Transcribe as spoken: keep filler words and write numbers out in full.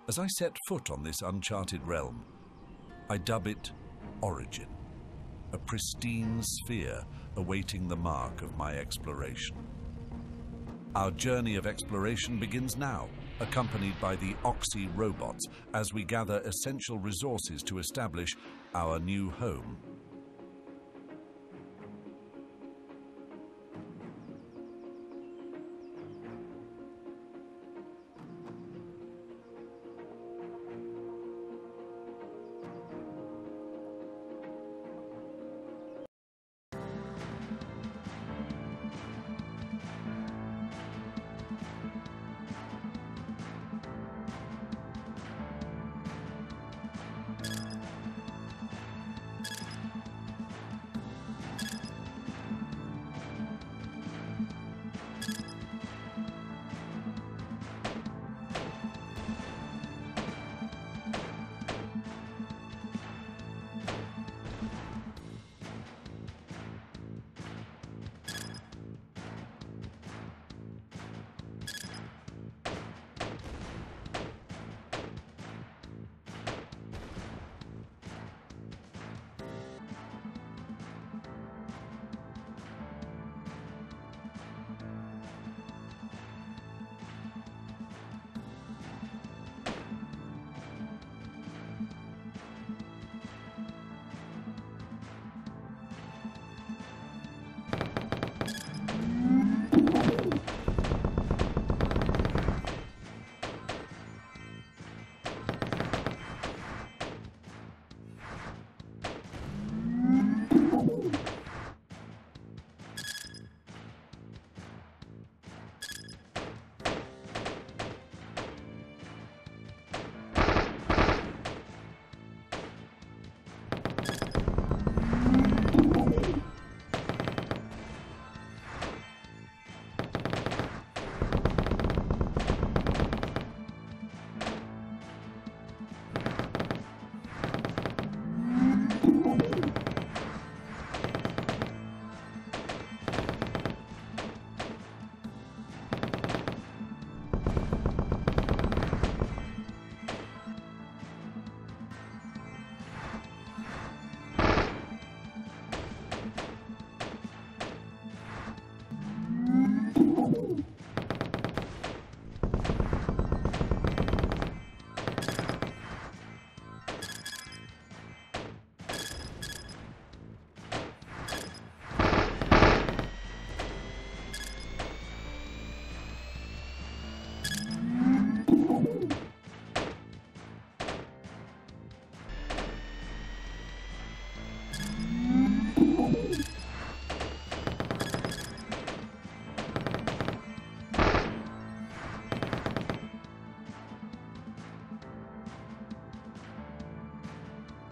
As I set foot on this uncharted realm, I dub it Origin, a pristine sphere awaiting the mark of my exploration. Our journey of exploration begins now, accompanied by the Oxy robots as we gather essential resources to establish our new home